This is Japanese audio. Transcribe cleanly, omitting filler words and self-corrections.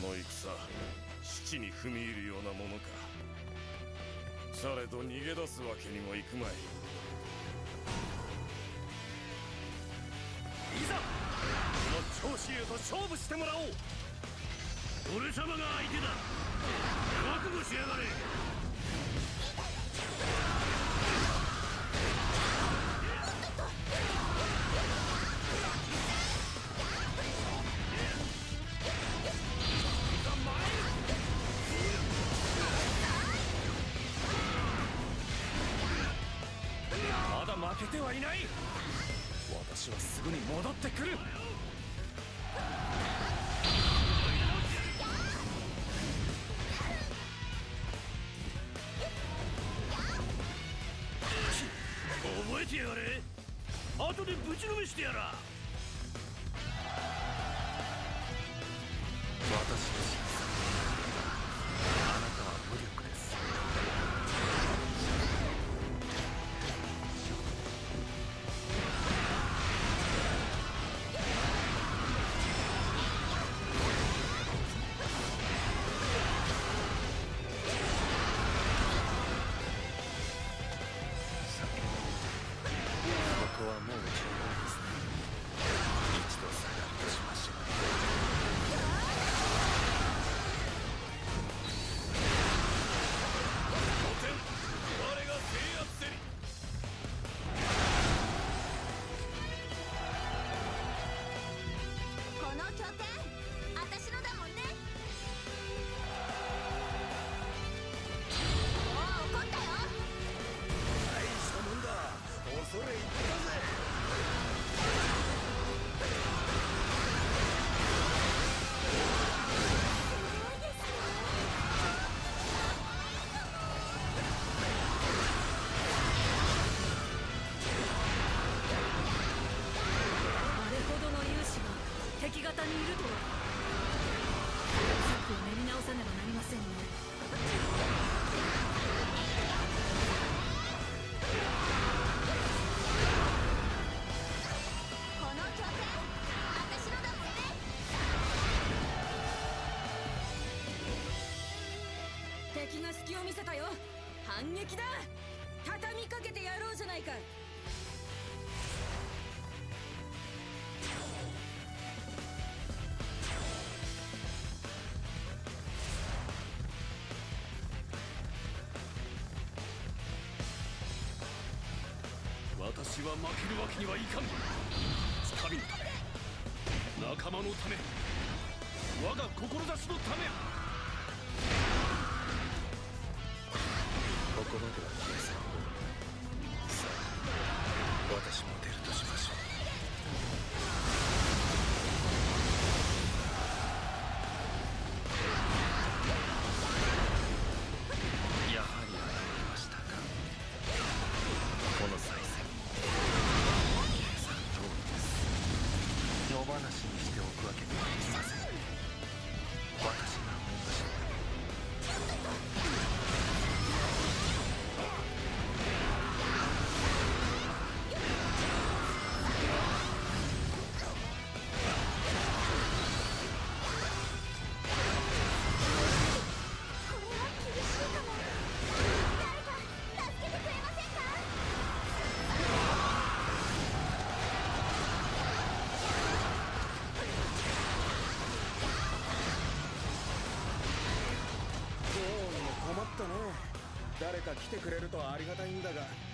の戦、父に踏み入るようなものか。されど逃げ出すわけにもいくまい。いざこの長州と勝負してもらおう。俺様が相手だ。覚悟しやがれ。まだ負けてはいない。私はすぐに戻ってくる。覚えてやがれ。後でぶちのめしてやら。私の審査、あなたは無力です。ここはもう十分ですね。一度下がりとしましょう。御殿、我が制圧せり。 この拠点、私のだもんね。もう怒ったよ。 大したもんだ。恐れ入ったぜ。 あれほどの勇士が敵方にいるとは。策を練り直さねばなりませんね。 この拠点、私のだもんね。 敵が隙を見せたよ。反撃だ。畳みかけてやろうじゃないか。 私は負けるわけにはいかん。民のため、仲間のため、我が志のため。ここまでは消えさん。さあ、私も出るとしましょう。やはり現れましたか。この再戦、計算通りです。野放しにしておくわけにはいきません。私が追いましょう。 これは厳しいかも。誰か助けてくれませんか。 どうにも困ったね。誰か来てくれるとありがたいんだが。